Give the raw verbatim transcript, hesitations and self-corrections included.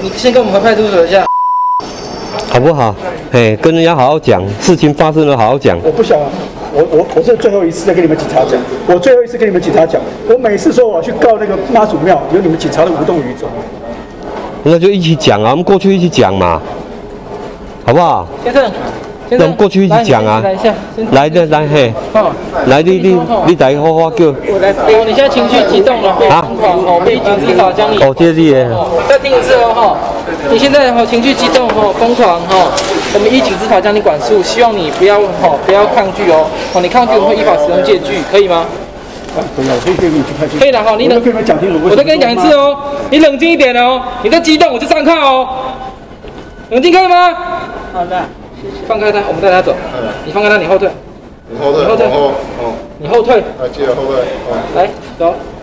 你先跟我们回派出所一下， 好不好？哎，跟人家好好讲，事情发生了好好讲。 我不想，我我我是最后一次在跟你们警察讲，我最后一次跟你们警察讲，我每次说我要去告那个妈祖庙，有你们警察的无动于衷。 那就一起讲啊，我们过去一起讲嘛，好不好？ 先生，先那我们过去一起讲啊。 来一下， 来的来嘿， 哦， 来你你你来好好叫。 我来，哦，你现在情绪激动了， 啊疯狂哦，被警执法将你。 哦，这是你的。 再听一次哦，哈，你现在哈情绪激动哦，疯狂哈，我们依警执法将你管束，希望你不要哈不要抗拒哦，哦，你抗拒我们会依法使用戒具，可以吗？ 啊，可以，我可以跟你去派出所。 可以了哈，你冷， 我跟你们讲清楚。 我再跟你讲一次哦，你冷静一点哦，你再激动我就上铐哦，冷静可以吗？好的，放开他，我们带他走。你放开他，你后退。 你后退， 你后退往后，哦， 你后退。 啊，记得后退，哦。 来，走。